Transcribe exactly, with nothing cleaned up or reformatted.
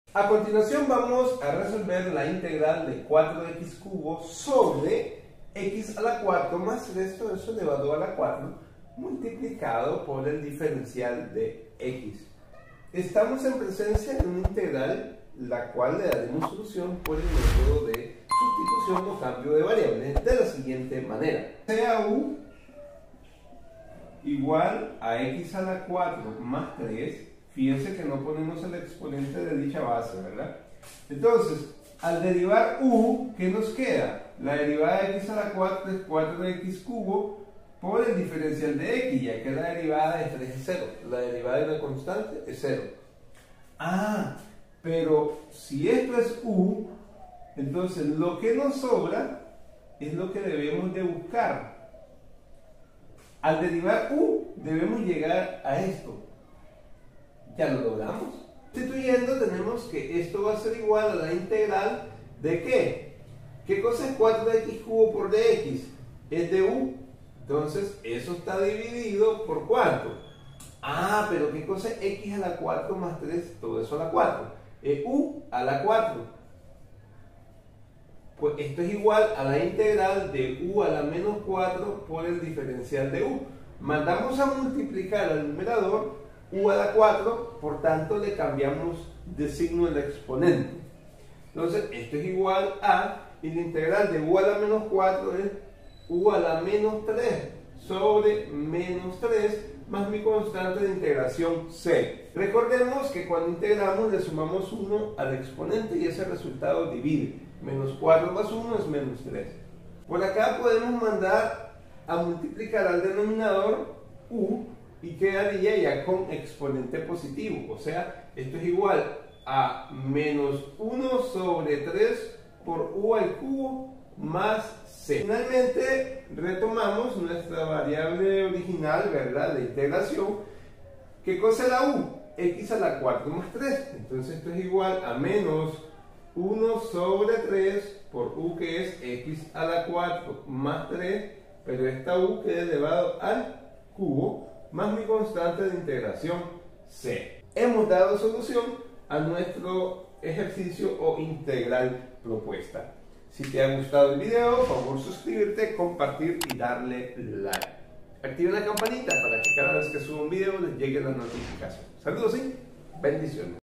A continuación vamos a resolver la integral de cuatro x cubo sobre x a la cuatro más tres, todo eso elevado a la cuatro, multiplicado por el diferencial de x. Estamos en presencia de una integral, la cual le daremos solución por el método de sustitución o cambio de variables de la siguiente manera. Sea u igual a x a la cuatro más tres, fíjense que no ponemos el exponente de dicha base, ¿verdad? Entonces, al derivar u, ¿qué nos queda? La derivada de x a la cuatro es cuatro x cubo por el diferencial de x, ya que la derivada de tres es cero. La derivada de una constante es cero. Ah, pero si esto es u, entonces lo que nos sobra es lo que debemos de buscar. Al derivar u, debemos llegar a esto. Ya lo logramos. Sustituyendo, tenemos que esto va a ser igual a la integral de ¿qué? ¿Qué cosa es cuatro x cubo por dx? Es de u. Entonces, eso está dividido por ¿cuánto? Ah, pero ¿qué cosa es x a la cuatro más tres? Todo eso a la cuatro. Es u a la cuatro. Pues esto es igual a la integral de u a la menos cuatro por el diferencial de u. Mandamos a multiplicar al numerador u a la cuatro, por tanto le cambiamos de signo el exponente. Entonces esto es igual a, y la integral de u a la menos cuatro es u a la menos tres sobre menos tres más mi constante de integración c. Recordemos que cuando integramos le sumamos uno al exponente y ese resultado divide. Menos cuatro más uno es menos tres. Por acá podemos mandar a multiplicar al denominador u y quedaría ya con exponente positivo. O sea, esto es igual a menos uno sobre tres por u al cubo más c. Finalmente retomamos nuestra variable original, ¿verdad?, de integración. ¿Qué cosa es la u? X a la cuatro más tres. Entonces esto es igual a menos uno sobre tres por u, que es x a la cuatro más tres, pero esta u queda elevado al cubo más mi constante de integración c. Hemos dado solución a nuestro ejercicio o integral propuesta. Si te ha gustado el video, por favor suscribirte, compartir y darle like. Activa la campanita para que cada vez que suba un video les llegue la notificación. Saludos y bendiciones.